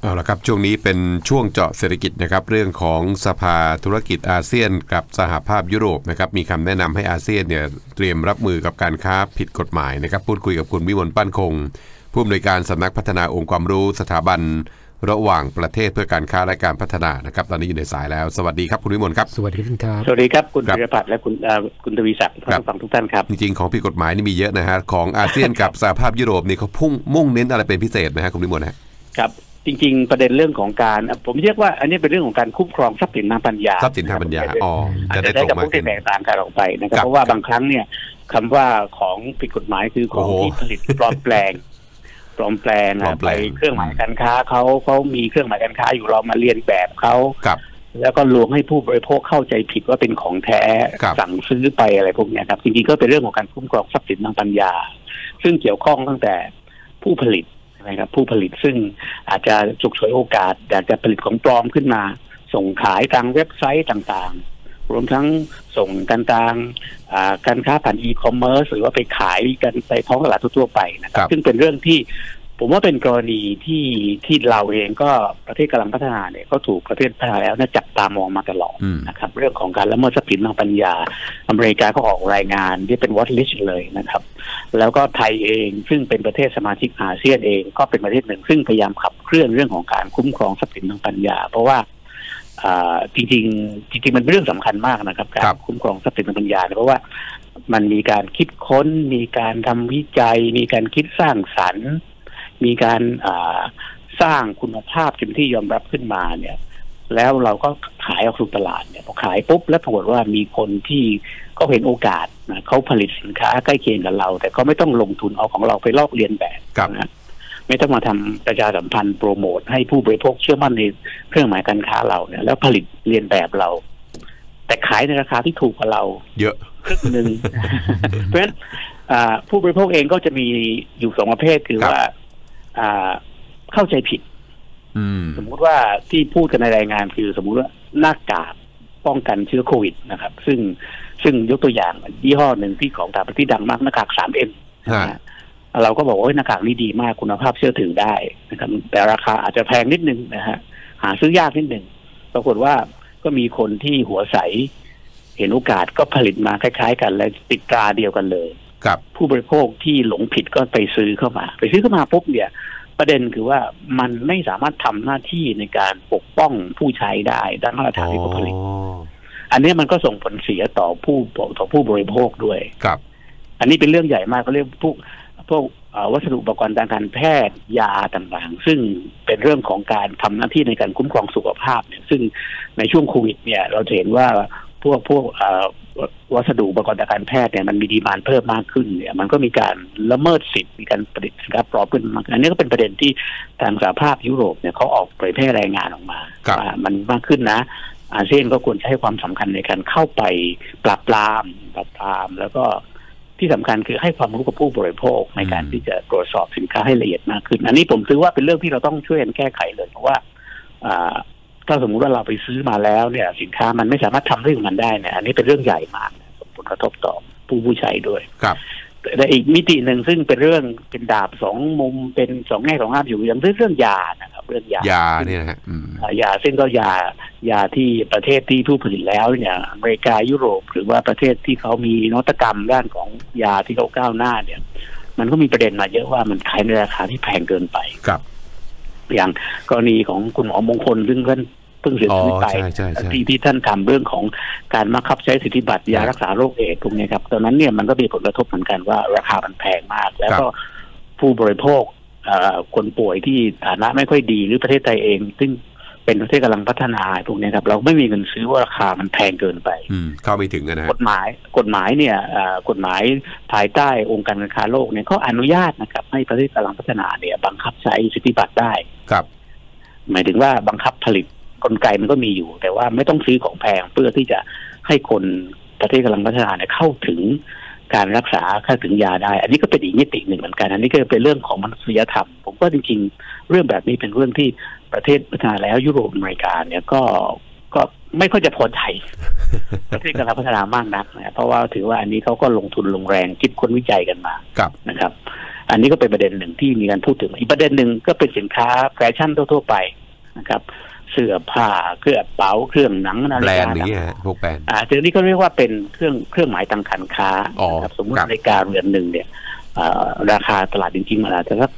เอาละครับช่วงนี้เป็นช่วงเจาะเศรษฐกิจนะครับเรื่องของสภาธุรกิจอาเซียนกับสหภาพยุโรปนะครับมีคำแนะนำให้อาเซียนเนี่ยเตรียมรับมือกับการค้าผิดกฎหมายนะครับพูดคุยกับคุณวิมลปั้นคงผู้อำนวยการสำนักพัฒนาองค์ความรู้สถาบันระหว่างประเทศเพื่อการค้าและการพัฒนานะครับตอนนี้อยู่ในสายแล้วสวัสดีครับคุณวิมลครับสวัสดีครับสวัสดีครับคุณธีรพัฒน์และคุณทวีศักดิ์ผู้ฟังทุกท่านครับจริงๆของผิดกฎหมายนี่มีเยอะนะฮะของอาเซียนกับสหภาพยุโรปนี่เขามุ่งเน้นอะไรเป็นพิเศษไหมฮะคุณวิมลครับจริงๆประเด็นเรื่องของการผมเรียกว่าอันนี้เป็นเรื่องของการคุ้มครองทรัพย์สินทางปัญญาทรัพย์สินทางปัญญาจะได้ตรงมาแตกต่างกันออกไปนะครับเพราะว่าบางครั้งเนี่ยคำว่าของผิดกฎหมายคือของที่ผลิตปลอมแปลงไปเครื่องหมายการค้าเขามีเครื่องหมายการค้าอยู่เรามาเรียนแบบเขาแล้วก็ลวงให้ผู้บริโภคเข้าใจผิดว่าเป็นของแท้สั่งซื้อไปอะไรพวกนี้ครับจริงๆก็เป็นเรื่องของการคุ้มครองทรัพย์สินทางปัญญาซึ่งเกี่ยวข้องตั้งแต่ผู้ผลิตนะครับผู้ผลิตซึ่งอาจจะฉกฉวยโอกาสอยากจะผลิตของปลอมขึ้นมาส่งขายทางเว็บไซต์ต่างๆรวมทั้งส่งกันทางการค้าผ่านอีคอมเมิร์ซหรือว่าไปขายกันไปท้องตลาดทั่วไปนะครับซึ่งเป็นเรื่องที่ผมว่าเป็นกรณีที่เราเองก็ประเทศกำลังพัฒนาเนี่ยก็ถูกประเทศพัฒนาแล้วจับตามองมาตลอดนะครับเรื่องของการละเมิดทรัพย์สินทางปัญญาอเมริกาก็ออกรายงานที่เป็นวอตลิสต์เลยนะครับแล้วก็ไทยเองซึ่งเป็นประเทศสมาชิกอาเซียนเองก็เป็นประเทศหนึ่งซึ่งพยายามขับเคลื่อนเรื่องของการคุ้มครองทรัพย์สินทางปัญญาเพราะว่าจริงมันเป็นเรื่องสำคัญมากนะครับการคุ้มครองทรัพย์สินทางปัญญาเพราะว่ามันมีการคิดค้นมีการทำวิจัยมีการคิดสร้างสรรค์มีการสร้างคุณภาพเป็นที่ยอมรับขึ้นมาเนี่ยแล้วเราก็ขายออกสู่ตลาดเนี่ยพอขายปุ๊บแล้วปรากฏว่ามีคนที่เขาเห็นโอกาสนะเขาผลิตสินค้าใกล้เคียงกับเราแต่เขาไม่ต้องลงทุนเอาของเราไปลอกเลียนแบบนะไม่ต้องมาทำประชาสัมพันธ์โปรโมทให้ผู้บริโภคเชื่อมั่นในเครื่องหมายการค้าเราเนี่ยแล้วผลิตเลียนแบบเราแต่ขายในราคาที่ถูกกว่าเราเยอะครึ่งนึง เพราะฉะนั้นผู้บริโภคเองก็จะมีอยู่สองประเภทคือว่าเข้าใจผิดสมมุติว่าที่พูดกันในรายงานคือสมมุติว่าหน้ากากป้องกันเชื้อโควิดนะครับซึ่งยกตัวอย่างยี่ห้อหนึ่งที่ของต่างประเทศที่ดังมากหน้ากาก 3M เราก็บอกว่าหน้ากากนี้ดีมากคุณภาพเชื่อถือได้นะครับแต่ราคาอาจจะแพงนิดนึงนะฮะหาซื้อยากนิดนึงปรากฏว่าก็มีคนที่หัวใสเห็นโอกาสก็ผลิตมาคล้ายๆกันและติดตราเดียวกันเลยผู้บริโภคที่หลงผิดก็ไปซื้อเข้ามาปุ๊บเนี่ยประเด็นคือว่ามันไม่สามารถทำหน้าที่ในการปกป้องผู้ใช้ได้ด้านมาตรฐานที่เขาผลิตอันนี้มันก็ส่งผลเสียต่อผู้บริโภคด้วยครับอันนี้เป็นเรื่องใหญ่มากก็เรียกพวกวัสดุอุปกรณ์ทางการแพทย์ยาต่างๆซึ่งเป็นเรื่องของการทำหน้าที่ในการคุ้มครองสุขภาพเนี่ยซึ่งในช่วงโควิดเนี่ยเราเห็นว่าพวกวัสดุอุปกรณ์ทางการแพทย์เนี่ยมันมีดีมานด์เพิ่มมากขึ้นเนี่ยมันก็มีการละเมิดสิทธิ์มีการผลิตสินค้าปลอมขึ้นมากอันนี้ก็เป็นประเด็นที่ทางสหภาพยุโรปเนี่ยเขาออกเผยแพร่รายงานออกมาว่ามันมากขึ้นนะอาเซียนก็ควรจะให้ความสำคัญในการเข้าไปปราบปรามแล้วก็ที่สำคัญคือให้ความรู้กับผู้บริโภคในการที่จะตรวจสอบสินค้าให้ละเอียดมากขึ้นอันนี้ผมคิดว่าเป็นเรื่องที่เราต้องช่วยกันแก้ไขเลยเพราะว่าถ้าสมมุติว่าเราไปซื้อมาแล้วเนี่ยสินค้ามันไม่สามารถทำเรื่องมันได้เนี่ยอันนี้เป็นเรื่องใหญ่มากส่งผลกระทบต่อผู้ใช้ด้วยครับแต่อีกมิติหนึ่งซึ่งเป็นเรื่องเป็นดาบสองมุมเป็นสองแง่สองงามอยู่อย่างเรื่องยานะครับเรื่องยาเนี่ยนะฮะยาซึ่งก็ยาที่ประเทศที่ผู้ผลิตแล้วเนี่ยอเมริกายุโรปหรือว่าประเทศที่เขามีนวัตกรรมด้านของยาที่เขาก้าวหน้าเนี่ยมันก็มีประเด็นมาเยอะว่ามันขายในราคาที่แพงเกินไปครับอย่างกรณีของคุณหมอมงคลซึ่งเพิ่งเสียชีวิตไปที่ท่านทำเรื่องของการบังคับใช้สิทธิบัตรยารักษาโรคเอดส์พวกนี้ครับตอนนั้นเนี่ยมันก็มีผลกระทบเหมือนกันว่าราคามันแพงมากแล้วก็ผู้บริโภคคนป่วยที่ฐานะไม่ค่อยดีหรือประเทศไทยเองซึ่งเป็นประเทศกำลังพัฒนาพวกนี้ครับเราไม่มีเงินซื้อว่าราคามันแพงเกินไปเข้าไม่ถึงนะกฎหมายเนี่ยกฎหมายภายใต้องค์การการค้าโลกเนี่ยเขาอนุญาตนะครับให้ประเทศกำลังพัฒนาเนี่ยบังคับใช้สิทธิบัตรได้ครับหมายถึงว่าบังคับผลิตกลไกมันก็มีอยู่แต่ว่าไม่ต้องซื้อของแพงเพื่อที่จะให้คนประเทศกำลังพัฒนาเนี่ยเข้าถึงการรักษาเข้าถึงยาได้อันนี้ก็เป็นอีกมิติหนึ่งเหมือนกันอันนี้ก็เป็นเรื่องของมนุษยธรรมผมก็จริงๆเรื่องแบบนี้เป็นเรื่องที่ประเทศพัฒนาแล้วยุโรปอเมริกาเนี่ยก็ไม่ค่อยจะพอใจ ประเทศกำลังพัฒนามากนักนะเพราะว่าถือว่าอันนี้เขาก็ลงทุนลงแรงคิดค้นวิจัยกันมานะครับอันนี้ก็เป็นประเด็นหนึ่งที่มีการพูดถึงอีกประเด็นหนึ่งก็เป็นสินค้าแฟชั่นทั่วๆไปนะครับเสื้อผ้าเครื่องเป๋าเครื่องหนังนาฬิกานี้พวกแบรนด์ทีนี้ก็เรียกว่าเป็นเครื่องหมายทางการค้าสมมตินาฬิกาเรือนหนึ่งเนี่ยราคาตลาดจริงๆมันอาจจะสัก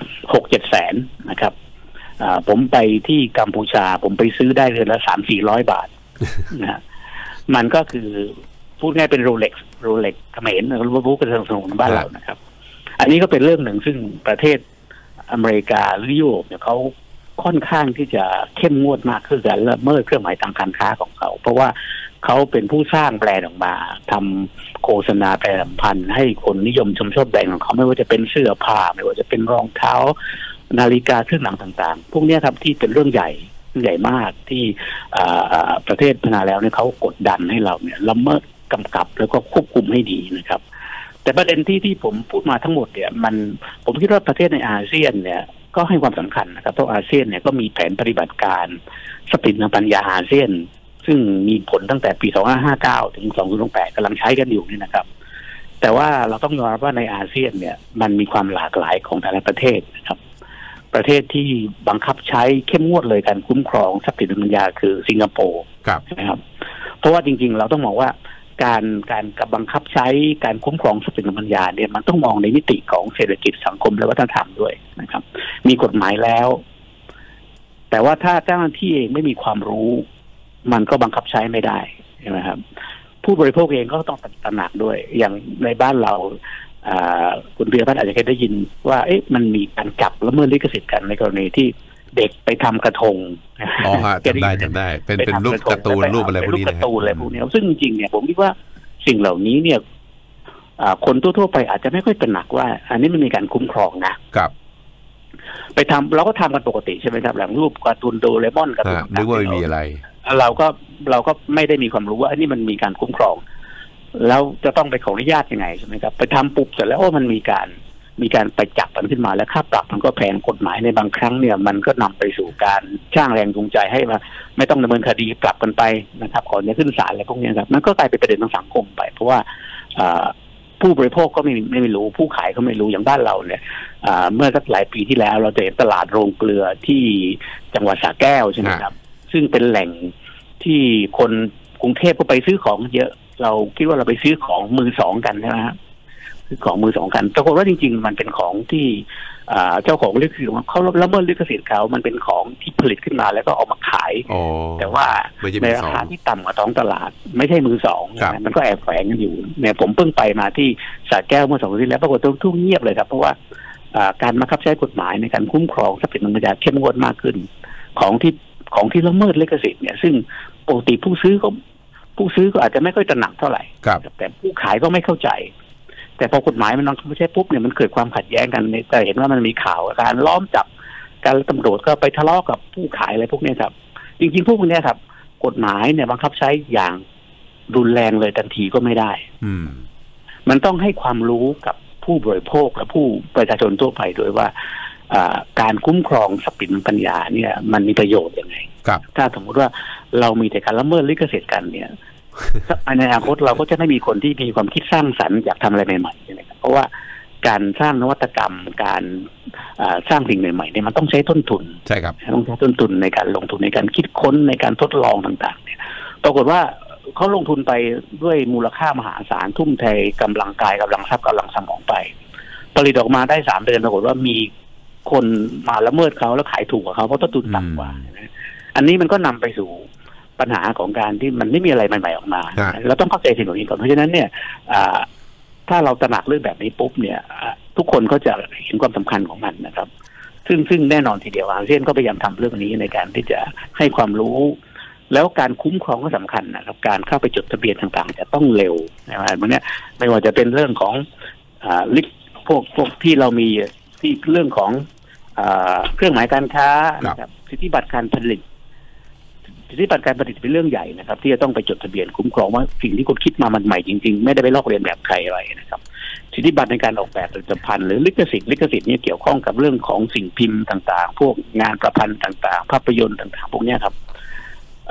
6-7 แสนนะครับผมไปที่กัมพูชาผมไปซื้อได้เรือนละ300-400 บาทนะมันก็คือพูดง่ายเป็นโรเล็กเขมรรู้กันสนุกในบ้านเรานะครับอันนี้ก็เป็นเรื่องหนึ่งซึ่งประเทศอเมริกาหรือยุโรปเนี่ยเขาค่อนข้างที่จะเข้มงวดมากขึ้นการละเมิดเครื่องหมายทางการค้าของเขาเพราะว่าเขาเป็นผู้สร้างแบรนด์ออกมาทำโฆษณาประชาสัมพันธ์ให้คนนิยมชอบแบรนด์ของเขาไม่ว่าจะเป็นเสื้อผ้าไม่ว่าจะเป็นรองเท้านาฬิกาเครื่องหนังต่างๆพวกนี้ครับที่เป็นเรื่องใหญ่มากที่ประเทศพัฒนาแล้วเนี่ยเขากดดันให้เราเนี่ยละเมิดกำกับแล้วก็ควบคุมให้ดีนะครับแต่ประเด็นที่ผมพูดมาทั้งหมดเนี่ยผมคิดว่าประเทศในอาเซียนเนี่ยก็ให้ความสำคัญนะครับเพราะอาเซียนเนี่ยก็มีแผนปฏิบัติการสปินทางปัญญาอาเซียนซึ่งมีผลตั้งแต่ปี2559ถึง2028กำลังใช้กันอยู่นี่นะครับแต่ว่าเราต้องยอมรับว่าในอาเซียนเนี่ยมันมีความหลากหลายของแต่ละประเทศนะครับประเทศที่บังคับใช้เข้มงวดเลยการคุ้มครองทรัพย์สินทางปัญญาคือสิงคโปร์นะครับเพราะว่าจริงๆเราต้องมองว่าการกับบังคับใช้การคุ้มครองทรัพย์สินทางปัญญาเนี่ยมันต้องมองในมิติของเศรษฐกิจสังคมและวัฒนธรรมด้วยนะครับมีกฎหมายแล้วแต่ว่าถ้าเจ้าหน้าที่เองไม่มีความรู้มันก็บังคับใช้ไม่ได้ใช่ไหมครับผู้บริโภคเองก็ต้องตระหนักด้วยอย่างในบ้านเราคุณเบียร์พัฒน์อาจจะเคยได้ยินว่ามันมีการจับละเมิดลิขสิทธิ์กันในกรณีที่เด็กไปทำกระทงจำได้เป็นรูปการ์ตูนรูปอะไรพวกนี้นะซึ่งจริงๆเนี่ยผมคิดว่าสิ่งเหล่านี้เนี่ยคนทั่วๆไปอาจจะไม่ค่อยตระหนักว่าอันนี้มันมีการคุ้มครองนะครับไปทำเราก็ทำกันปกติใช่ไหมครับหลังรูปการ์ตูนโดเรมอนการ์ตูนนึกว่าไม่มีอะไรเราก็ไม่ได้มีความรู้ว่าอันนี้มันมีการคุ้มครองแล้วจะต้องไปขออนุญาตยังไงใช่ไหมครับไปทำปุ๊บเสร็จแล้วมันมีการไปจับมันขึ้นมาแล้วค่าปรับมันก็แพงกฎหมายในบางครั้งเนี่ยมันก็นำไปสู่การจ้างแรงจูงใจให้มาไม่ต้องดำเนินคดีปรับกันไปนะครับก่อนจะขึ้นศาลอะไรพวกนี้ครับมันก็กลายเป็นประเด็นทางสังคมไปเพราะว่าผู้บริโภคก็ไม่รู้ผู้ขายก็ไม่รู้อย่างบ้านเราเนี่ยเมื่อสักหลายปีที่แล้วเราจะเห็นตลาดโรงเกลือที่จังหวัดสระแก้วใช่ไหมครับซึ่งเป็นแหล่งที่คนกรุงเทพก็ไปซื้อของเยอะเราคิดว่าเราไปซื้อของมือสองกันใช่ไหมครับซื้อของมือสองกันปรากฏว่าจริงๆมันเป็นของที่เจ้าของลิขสิทธิ์เขาละเมิดลิขสิทธิ์เขามันเป็นของที่ผลิตขึ้นมาแล้วก็ออกมาขายแต่ว่าในราคาที่ต่ำกว่าท้องตลาดไม่ใช่มือสองมันก็แอบแฝงกันอยู่เนี่ยผมเพิ่งไปมาที่สระแก้วเมื่อ2 วันที่แล้วปรากฏทุ่งเงียบเลยครับเพราะว่าการบังคับใช้กฎหมายในการคุ้มครองทรัพย์สินทางปัญญาเข้มงวดมากขึ้นของที่ละเมิดลิขสิทธิ์เนี่ยซึ่งปกติผู้ซื้อก็อาจจะไม่ค่อยตระหนักเท่าไหร่แต่ผู้ขายก็ไม่เข้าใจแต่พอกฎหมายมันไม่ใช่ปุ๊บเนี่ยมันเกิดความขัดแย้งกันแต่เห็นว่ามันมีข่าวการล้อมจับการตำรวจก็ไปทะเลาะกับผู้ขายอะไรพวกนี้ครับจริงๆพวกนี้ครับกฎหมายเนี่ยบังคับใช้อย่างรุนแรงเลยทันทีก็ไม่ได้มันต้องให้ความรู้กับผู้บริโภคและผู้ประชาชนทั่วไปด้วยว่าการคุ้มครองทรัพย์สินปัญญาเนี่ยมันมีประโยชน์ยังไงถ้าสมมติว่าเรามีแต่การละเมิดลิขสิทธิ์กันเนี่ยในอนาคตเราก็จะไม่มีคนที่มีความคิดสร้างสรรค์อยากทำอะไรใหม่ๆนะครับเพราะว่าการสร้างนวัตกรรมการสร้างสิ่งใหม่ๆเนี่ยมันต้องใช้ต้นทุนใช่ครับต้องใช้ต้นทุนในการลงทุนในการคิดค้นในการทดลองต่างๆเนี่ยปรากฏว่าเขาลงทุนไปด้วยมูลค่ามหาศาลทุ่มเทกำลังกายกำลังทรัพย์กำลังสมองไปผลิตออกมาได้3 เดือนปรากฏว่ามีคนมาละเมิดเขาแล้วขายถูกกว่าเขาเพราะต้นทุนต่ำกว่าอันนี้มันก็นำไปสู่ปัญหาของการที่มันไม่มีอะไรใหม่ๆออกมาเราต้องเข้าใจสิ่งเหล่านี้ก่อนเพราะฉะนั้นเนี่ยถ้าเราตระหนักเรื่องแบบนี้ปุ๊บเนี่ยทุกคนก็จะเห็นความสำคัญของมันนะครับซึ่งแน่นอนทีเดียวอาเซียนก็พยายามทำเรื่องนี้ในการที่จะให้ความรู้แล้วการคุ้มครองก็สำคัญนะครับการเข้าไปจดทะเบียนต่างๆจะต้องเร็วนะครับมันเนี่ยไม่ว่าจะเป็นเรื่องของลิขพวกที่เรามีที่เรื่องของเครื่องหมายการค้านะครับสิทธิบัตรการผลิตสิทธิบัตรการผลิตเป็นเรื่องใหญ่นะครับที่จะต้องไปจดทะเบียนคุ้มครองว่าสิ่งที่คุณคิดมามันใหม่จริงๆไม่ได้ไปลอกเลียนแบบใครอะไรนะครับสิทธิบัตรในการออกแบบผลิตภัณฑ์หรือลิขสิทธิ์นี่เกี่ยวข้องกับเรื่องของสิ่งพิมพ์ต่างๆพวกงานประพันธ์ต่างๆภาพยนตร์ต่างๆพวกนี้ครับ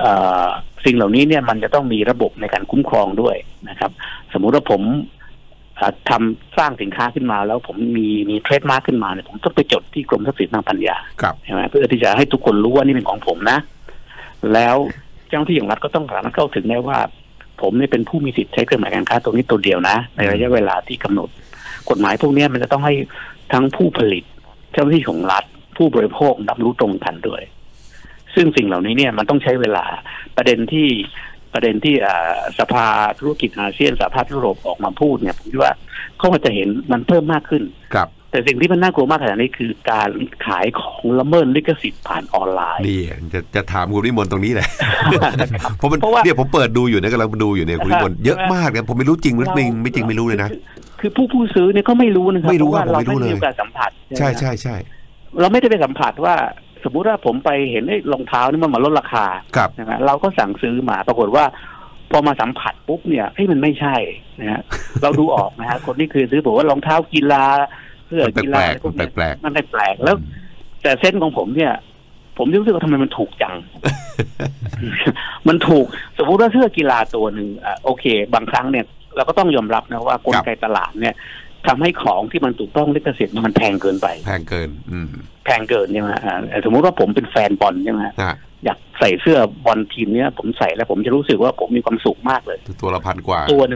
สิ่งเหล่านี้เนี่ยมันจะต้องมีระบบในการคุ้มครองด้วยนะครับสมมุติว่าผมทำสร้างสินค้าขึ้นมาแล้วผมมีเทรดมาร์คขึ้นมาเนี่ยผมต้องไปจดที่กรมทรัพย์สินทางปัญญาใช่ไหมเพื่อที่จะให้ทุกคนรู้ว่านี่เป็นของผมนะแล้วเจ้าหน้าที่ของรัฐก็ต้องสามารถเข้าถึงได้ว่าผมเนี่ยเป็นผู้มีสิทธิ์ใช้เครื่องหมายการค้าตัวนี้ตัวเดียวนะในระยะเวลาที่กำหนดกฎหมายพวกนี้มันจะต้องให้ทั้งผู้ผลิตเจ้าหน้าที่ของรัฐผู้บริโภครับรู้ตรงกันด้วยซึ่งสิ่งเหล่านี้เนี่ยมันต้องใช้เวลาประเด็นที่สภาธุรกิจอาเซียนสหภาพยุโรปออกมาพูดเนี่ยผมคิดว่าเขาจะเห็นมันเพิ่มมากขึ้นครับแต่สิ่งที่มันน่ากลัวมากขนาดนี้คือการขายของละเมิดลิขสิทธิ์ผ่านออนไลน์นี่จะถามคุณวิมลตรงนี้แหละ เพราะว่าเนี่ยผมเปิดดูอยู่เนี่ยกำลังดูอยู่เนี่ยคุณวิมลเยอะมากเนี่ยผมไม่รู้จริงหรือไม่จริงไม่รู้เลยนะคือผู้ซื้อเนี่ยก็ไม่รู้นะครับเพราะว่าเราไม่ได้มีการสัมผัสใช่เราไม่ได้ไปสัมผัสว่าสมมุติว่าผมไปเห็นรองเท้านี่มันมาลดราคานะฮะเราก็สั่งซื้อมาปรากฏว่าพอมาสัมผัสปุ๊บเนี่ยมันไม่ใช่นะฮะเราดูออกนะฮะคนที่คือซื้อบอกว่ารองเท้ากีฬาเสื้อกีฬาพวกนี้มันแปลกแล้วแต่เส้นของผมเนี่ยผมรู้สึกว่าทำไมมันถูกจัง มันถูกสมมุติว่าเสื้อกีฬาตัวหนึ่งโอเคบางครั้งเนี่ยเราก็ต้องยอมรับนะว่ากลไกตลาดเนี่ยทำให้ของที่มันถูกต้องลิขสิทธิ์มันแพงเกินไปแพงเกินใช่ไหมสมมุติว่าผมเป็นแฟนบอลใช่ไหมอยากใส่เสื้อบอลทีมเนี้ยผมใส่แล้วผมจะรู้สึกว่าผมมีความสุขมากเลยตัวละ1,000 กว่าตัว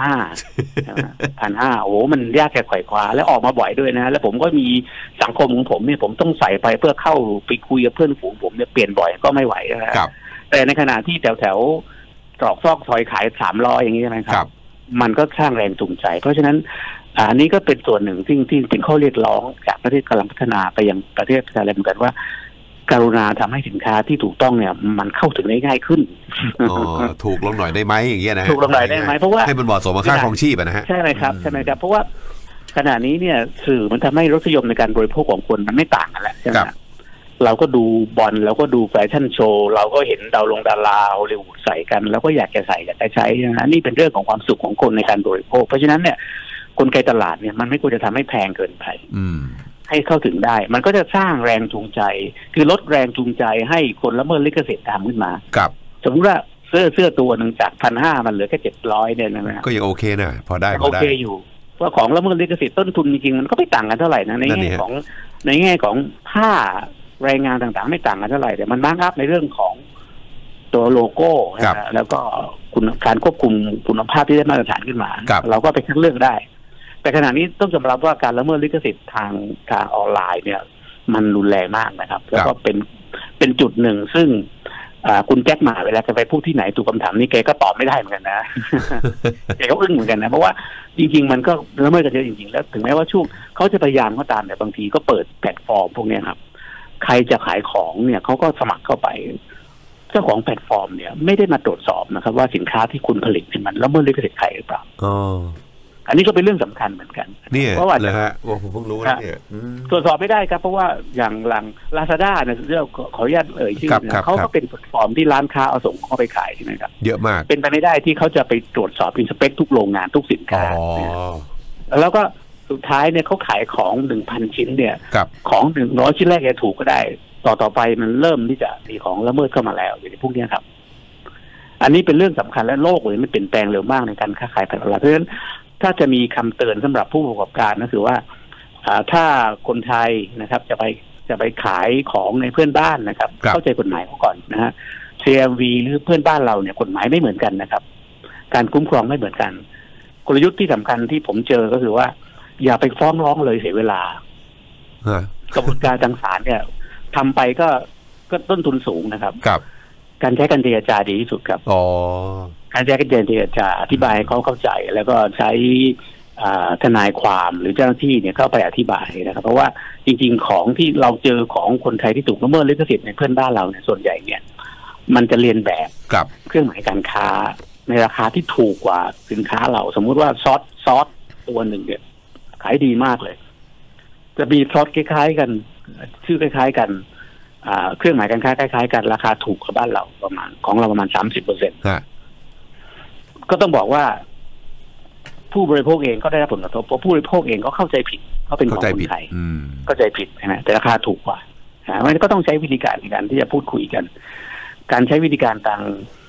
1,500 โอ้โหมันยากแค่ไขว่คว้าแล้วออกมาบ่อยด้วยนะแล้วผมก็มีสังคมของผมเนี่ยผมต้องใส่ไปเพื่อเข้าไปคุยกับเพื่อนฝูงผมเนี่ยเปลี่ยนบ่อยก็ไม่ไหวนะครับแต่ในขณะที่แถวตรอกซอกซอยขาย300อย่างนี้ใช่ไหมครับมันก็สร้างแรงจูงใจเพราะฉะนั้นอันนี้ก็เป็นส่วนหนึ่งที่เป็นข้อเรียกร้องจากประเทศกำลังพัฒนาไปยังประเทศอะไรเหมือนกันว่าการุณาทำให้สินค้าที่ถูกต้องเนี่ยมันเข้าถึงได้ง่ายขึ้นถูกลงหน่อยได้ไหมอย่างเงี้ยนะถูกลงหน่อยได้ไหมเพราะว่าให้มันเหมาะสมกับค่าครองชีพนะฮะใช่ไหมครับเพราะว่าขณะนี้เนี่ยสื่อมันทำให้รสนิยมในการบริโภคของคนมันไม่ต่างกันแล้วใช่ไหมเราก็ดูบอลเราก็ดูแฟชั่นโชว์เราก็เห็นดาราฮอลลีวูดใส่กันแล้วก็อยากจะใส่อยากจะใช้นะนี่เป็นเรื่องของความสุขของคนในการบริโภคเพราะฉะนั้นเนี่ยกลไกตลาดเนี่ยมันไม่ควรจะทำให้แพงเกินไปให้เข้าถึงได้มันก็จะสร้างแรงจูงใจคือลดแรงจูงใจให้คนละเมิดลิขสิทธิ์ตามขึ้นมาครับสมมติว่าเสื้อตัวหนึ่งจาก 1,500 มันเหลือแค่700เนี่ยนะก็ยังโอเคนะพอได้โอเคอยู่ว่าของละเมิดลิขสิทธิ์ต้นทุนจริงๆมันก็ไม่ต่างกันเท่าไหร่นะในแง่ของผ้าแรงงานต่างๆไม่ต่างกันเท่าไหร่แต่มันมาร์คอัพในเรื่องของตัวโลโก้แล้วก็การควบคุมคุณภาพที่ได้มาตรฐานขึ้นมาเราก็ไปคัดเลือกได้แต่ขณะนี้ต้องยอมรับว่าการละเมิดลิขสิทธิ์ทางออนไลน์เนี่ยมันรุนแรงมากนะครับแล้วก็เป็นจุดหนึ่งซึ่งคุณแจ็คหม่าเวลาจะไปพูดที่ไหนถูกคำถามนี้แกก็ตอบไม่ได้เหมือนกันนะ แกก็อึ้งเหมือนกันนะเพราะว่าจริงๆมันก็ละเมิดกันเยอะจริงๆแล้วถึงแม้ว่าช่วงเขาจะพยายามก็ตามแต่บางทีก็เปิดแพลตฟอร์มพวกนี้ครับใครจะขายของเนี่ยเขาก็สมัครเข้าไปเจ้าของแพลตฟอร์มเนี่ยไม่ได้มาตรวจสอบนะครับว่าสินค้าที่คุณผลิตมันละเมิดลิขสิทธิ์ใครหรือเปล่าอันนี้ก็เป็นเรื่องสำคัญเหมือนกันเพราะว่าเลยฮะผมเพิ่งรู้นะเนี่ยตรวจสอบไม่ได้ครับเพราะว่าอย่างหลัง Lazada เนี่ยเรื่องขออนุญาตชื่อเขาก็เป็นแพลตฟอร์มที่ร้านค้าเอาส่งเข้าไปขายใช่ไหมครับเยอะมากเป็นไปไม่ได้ที่เขาจะไปตรวจสอบอินสเปคทุกโรงงานทุกสินค้าแล้วก็สุดท้ายเนี่ยเขาขายของ 1,000 ชิ้นเนี่ยของ100ชิ้นแรกจะถูกก็ได้ต่อไปมันเริ่มที่จะมีของละเมิดเข้ามาแล้วอย่างพวกนี้ครับอันนี้เป็นเรื่องสำคัญและโลกเลยมันเปลี่ยนแปลงเร็วมากในการค้าขายผ่านออนไลน์เพราะฉะนั้นถ้าจะมีคำเตือนสำหรับผู้ประกอบการก็คือว่าถ้าคนไทยนะครับจะไปขายของในเพื่อนบ้านนะครับเข้าใจกฎหมายเขาก่อนนะฮะ CMV หรือเพื่อนบ้านเราเนี่ยกฎหมายไม่เหมือนกันนะครับการคุ้มครองไม่เหมือนกันกลยุทธ์ที่สำคัญที่ผมเจอก็คือว่าอย่าไปฟ้องร้องเลยเสียเวลากระบวนการทางศาลเนี่ยทำไปก็ต้นทุนสูงนะครับการใช้การเจรจาดีที่สุดครับการใช้การเจรจาอธิบายเขาเข้าใจแล้วก็ใช้ทนายความหรือเจ้าหน้าที่เนี่ยเข้าไปอธิบายนะครับเพราะว่าจริงๆของที่เราเจอของคนไทยที่ถูกละเมิดลิขสิทธิ์ในเพื่อนบ้านเราเนี่ยส่วนใหญ่เนี่ยมันจะเรียนแบบเครื่องหมายการค้าในราคาที่ถูกกว่าสินค้าเราสมมุติว่าซอสตัวหนึ่งเนี่ยขายดีมากเลยจะมีซอสคล้ายๆกันชื่อคล้ายๆกันเครื่องหมายการค้าคล้ายๆกันราคาถูกกว่าบ้านเราประมาณของเราประมาณ 30% ก็ต้องบอกว่าผู้บริโภคเองก็ได้รับผลกระทบเพราะผู้บริโภคเองก็เข้าใจผิดเขาเป็นของคนไทยเข้าใจผิดนะแต่ราคาถูกกว่ามันก็ต้องใช้วิธีการในการที่จะพูดคุยกันการใช้วิธีการ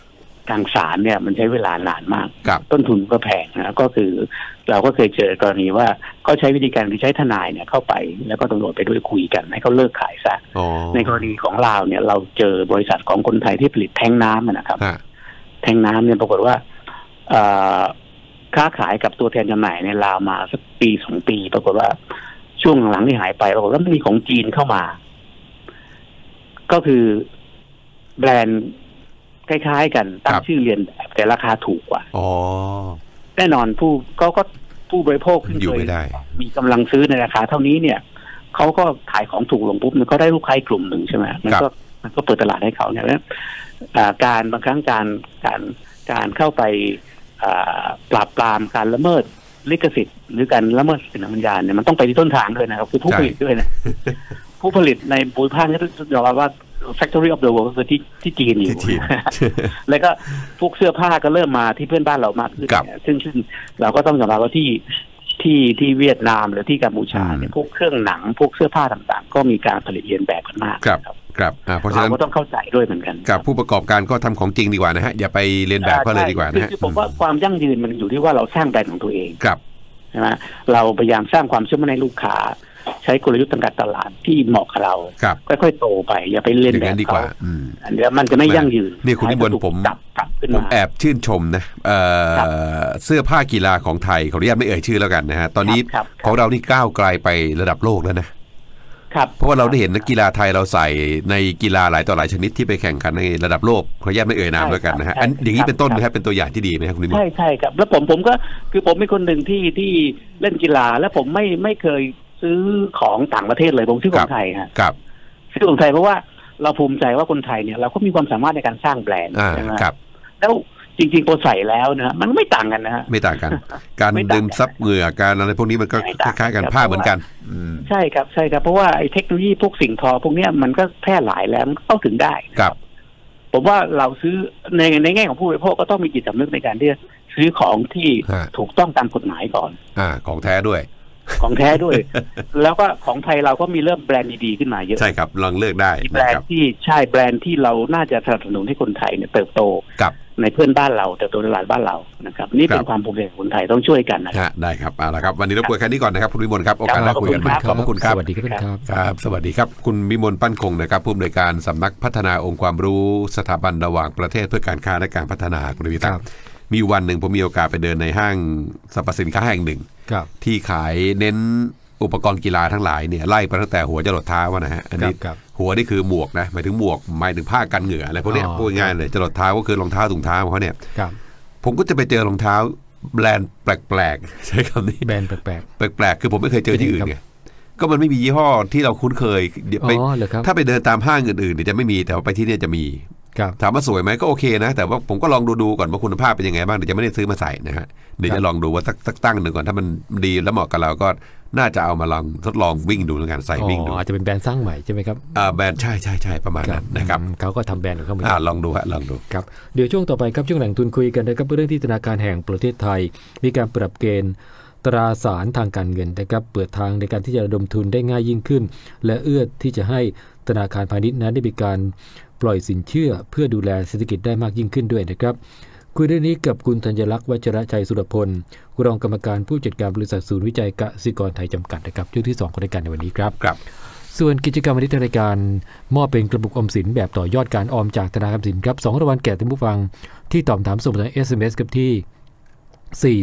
ทางศาลเนี่ยมันใช้เวลานานมากครับต้นทุนก็แพงนะก็คือเราก็เคยเจอกรณีว่าเขาใช้วิธีการคือใช้ทนายเนี่ยเข้าไปแล้วก็ตำรวจไปด้วยคุยกันให้เขาเลิกขายซะในกรณีของลาวเนี่ยเราเจอบริษัทของคนไทยที่ผลิตแท้งน้ำนะครับแท้งน้ำเนี่ยปรากฏว่าค้าขายกับตัวแทนจำหน่ายในลาวมาสักปี2 ปีปรากฏว่าช่วงหลังที่หายไปปรากฏว่ามีของจีนเข้ามาก็คือแบรนด์คล้ายๆกันตั้งชื่อเรียนแบบแต่ราคาถูกกว่าแน่นอนผู้บริโภคที่เคยมีกำลังซื้อในราคาเท่านี้เนี่ยเขาก็ขายของถูกลงปุ๊บมันก็ได้ลูกค้ากลุ่มหนึ่งใช่ไหมมันก็เปิดตลาดให้เขาเนี่ยแล้วการบางครั้งการเข้าไปปราบปรามการละเมิดลิขสิทธิ์หรือการละเมิดสิทธิปัญญาเนี่ยมันต้องไปที่ต้นทางด้วยนะครับคือผู้ผลิตด้วยนะผู้ผลิตในภูมิภาคนี้ต้องยอมรับว่า Factory of the World ก็คือที่จีนอยู่แล้วก็พวกเสื้อผ้าก็เริ่มมาที่เพื่อนบ้านเรามากขึ้นซึ่งเราก็ต้องยอมรับว่าที่เวียดนามหรือที่กัมพูชาเนี่ยพวกเครื่องหนังพวกเสื้อผ้าต่างๆก็มีการผลิตเลียนแบบกันมากครับเพราะฉะนั้นเราก็ต้องเข้าใจด้วยเหมือนกันกับผู้ประกอบการก็ทำของจริงดีกว่านะฮะอย่าไปเลียนแบบเขาเลยดีกว่านะฮะคือผมว่าความยั่งยืนมันอยู่ที่ว่าเราสร้างแบรนด์ของตัวเองครับใช่ไหมเราพยายามสร้างความเชื่อมั่นในลูกค้าใช้กลยุทธ์ทางการตลาดที่เหมาะกับเราค่อยๆโตไปอย่าไปเล่นแบบเขาอันนี้มันจะไม่ยั่งยืนนี่คุณนิมนต์ผมแอบชื่นชมนะเสื้อผ้ากีฬาของไทยขออนุญาตไม่เอ่ยชื่อแล้วกันนะฮะตอนนี้ของเรานี่ก้าวไกลไประดับโลกแล้วนะเพราะว่าเราได้เห็นนักกีฬาไทยเราใส่ในกีฬาหลายต่อหลายชนิดที่ไปแข่งขันในระดับโลกขออนุญาตไม่เอ่ยนามแล้วกันนะฮะอันอย่างนี้เป็นต้นนะครับเป็นตัวอย่างที่ดีไหมครับคุณนิมนต์ใช่ครับแล้วผมก็คือผมเป็นคนหนึ่งที่เล่นกีฬาแล้วผมไม่เคยซื้อของต่างประเทศเลยผมซื้อของไทยครับซื้อของไทยเพราะว่าเราภูมิใจว่าคนไทยเนี่ยเราก็มีความสามารถในการสร้างแบรนด์ใช่ไหมแล้วจริงๆพอใส่แล้วนะมันไม่ต่างกันนะฮะไม่ต่างกันการดึงซับเหงื่อการอะไรพวกนี้มันก็คล้ายๆกันผ้าเหมือนกันใช่ครับเพราะว่าไอ้เทคโนโลยีพวกสิ่งทอพวกนี้มันก็แพร่หลายแล้วเข้าถึงได้ครับผมว่าเราซื้อในแง่ของผู้บริโภคก็ต้องมีจิตสำนึกในการที่จะซื้อของที่ถูกต้องตามกฎหมายก่อนของแท้ด้วยของแท้ด้วย แล้วก็ของไทยเราก็มีเริ่มแบรนด์ดีๆขึ้นมาเยอะใช่ครับลองเลือกได้แบรนด์ที่ใช่แบรนด์ที่เราน่าจะสนับสนุนให้คนไทยเนี่ยเติบโตในเพื่อนบ้านเราเติบโตในตลาดบ้านเรานะครับนี่เป็นความภูมิใจของคนไทยต้องช่วยกันนะครับได้ครับเอาละครับวันนี้รบกวนแค่นี้ก่อนนะครับคุณวิมลครับโอกาสหน้าคุยกันใหม่ขอบคุณครับสวัสดีครับสวัสดีครับคุณวิมลปั้นคงนะครับผู้อำนวยการสำนักพัฒนาองค์ความรู้สถาบันระหว่างประเทศเพื่อการค้าและการพัฒนาคุณวิทย์มีวันหนึ่งผมมีโอกาสไปเดินในห้างสรรพสินค้าแห่งหนึ่งที่ขายเน้นอุปกรณ์กีฬาทั้งหลายเนี่ยไล่ไปตั้งแต่หัวจรดเท้านะฮะอันนี้หัวนี่คือหมวกนะหมายถึงหมวกหมายถึงผ้ากันเหงื่ออะไรพวกนี้พูดง่ายเลยจรดเท้าก็คือรองเท้าถุงเท้าของเขาเนี่ยผมก็จะไปเจอรองเท้าแบรนด์แปลกๆใช้คำนี้แบรนด์แปลกๆคือผมไม่เคยเจอที่อื่นไงก็มันไม่มียี่ห้อที่เราคุ้นเคยถ้าไปเดินตามห้างอื่นๆเนี่ยจะไม่มีแต่ว่าไปที่นี่จะมีถามว่าสวยไหมก็โอเคนะแต่ว่าผมก็ลองดูก่อนว่าคุณภาพเป็นยังไงบ้างเดี๋ยวจะไม่ได้ซื้อมาใส่นะฮะเดี๋ยวจะลองดูว่าสักตั้งหนึ่งก่อนถ้ามันดีแล้วเหมาะกับเราก็น่าจะเอามาลองทดลองวิ่งดูในการใส่วิ่งดูอาจจะเป็นแบรนด์สร้างใหม่ใช่ไหมครับแบรนด์ใช่ประมาณนั้นนะครับเขาก็ทำแบรนด์ของเขาเหมือนกันลองดูครับเดี๋ยวช่วงต่อไปครับช่วงแหล่งทุนคุยกันนะครับเรื่องที่ธนาคารแห่งประเทศไทยมีการปรับเกณฑ์ตราสารทางการเงินนะครับเปิดทางในการที่จะระดมทุนได้ง่ายยิ่งขึ้นและเอื้อที่จะให้ธนาคารพาณิชย์นั้นได้มีการปล่อยสินเชื่อเพื่อดูแลเศรษฐกิจได้มากยิ่งขึ้นด้วยนะครับคุยเรื่องนี้กับคุณธัญลักษณ์วัชรชัยสุรพลรองกรรมการผู้จัดการบริษัทศูนย์วิจัยกสิกรไทยจำกัดนะครับช่วงที่2ของรายการในวันนี้ครับส่วนกิจกรรมวันนี้ทางรายการมอบเป็นกระปุกออมสินแบบต่อยอดการออมจากธนาคารออมสินครับ2รางวัลแก่ท่านผู้ฟังที่ตอบถามส่งทาง SMS กับที่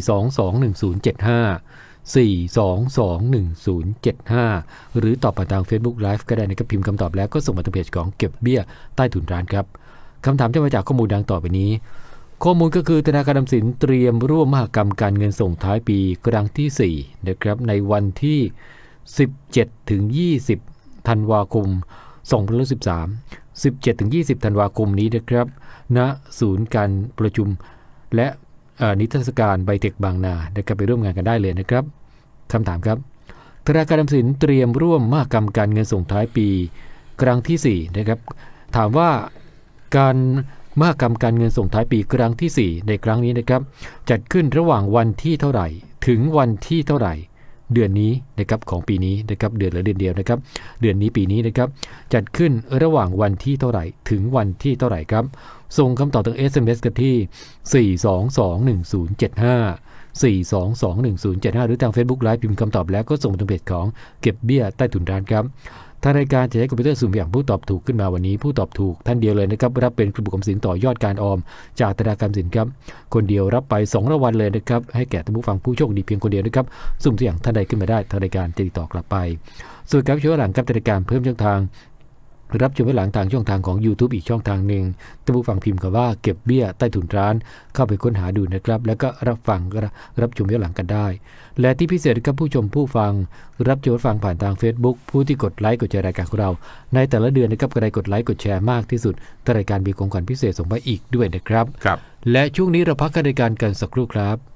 4221075 หรือตอบผ่านทาง Facebook Live ก็ได้นะครับพิมพ์คำตอบแล้วก็ส่งมาทางเพจของเก็บเบี้ยใต้ถุนร้านครับคำถามจะมาจากข้อมูลดังต่อไปนี้ข้อมูลก็คือธนาคารออมสินเตรียมร่วมมหกรรมการเงินส่งท้ายปีครั้งที่4นะครับในวันที่17ถึง20ธันวาคม2013 17ถึง20ธันวาคมนี้นะครับณศูนย์การประชุมและนิทรรศการไบเทคบางนานะครับไปร่วมงานกันได้เลยนะครับคำถามครับธนาคารออมสินเตรียมร่วมมหกรรมการเงินส่งท้ายปีครั้งที่4นะครับถามว่าการมหกรรมการเงินส่งท้ายปีครั้งที่4ในครั้งนี้นะครับจัดขึ้นระหว่างวันที่เท่าไหร่ถึงวันที่เท่าไหร่เดือนนี้นะครับของปีนี้นะครับเดือนละเดือนเดียวนะครับเดือนนี้ปีนี้นะครับจัดขึ้นระหว่างวันที่เท่าไหร่ถึงวันที่เท่าไหร่ครับส่งคำตอบทาง SMS กันที่4221075 หรือทาง Facebook Live พิมพ์คำตอบแล้วก็ส่งมาทางเพจของเก็บเบี้ยใต้ถุนร้านครับทางรายการจะใช้คอมพิวเตอร์สุ่มอย่างผู้ตอบถูกขึ้นมาวันนี้ผู้ตอบถูกท่านเดียวเลยนะครับรับเป็นกระปุกออมสินต่อยอดการออมจากธนาคารออมสินครับคนเดียวรับไป2รางวัลเลยนะครับให้แก่ท่านผู้ฟังผู้โชคดีเพียงคนเดียวนะครับสุ่มตัวอย่างท่านใดขึ้นมาได้ทางรายการจะติดต่อกลับไปส่วนการช่วยหลังกับรายการเพิ่มช่องทางรับชมย้อนหลังทางช่องทางของ YouTube อีกช่องทางหนึ่งท่านผู้ฟังพิมพ์คำว่าเก็บเบี้ยใต้ถุนร้านเข้าไปค้นหาดูนะครับแล้วก็รับชมย้อนหลังกันได้และที่พิเศษครับผู้ชมผู้ฟังรับชมฟังผ่านทาง Facebook ผู้ที่กดไลค์กดแชร์รายการของเราในแต่ละเดือนนะครับใครกดไลค์กดแชร์มากที่สุดรายการมีของขวัญพิเศษส่งไปอีกด้วยนะครับและช่วงนี้เราพักกันรายการกันสักครู่ครับ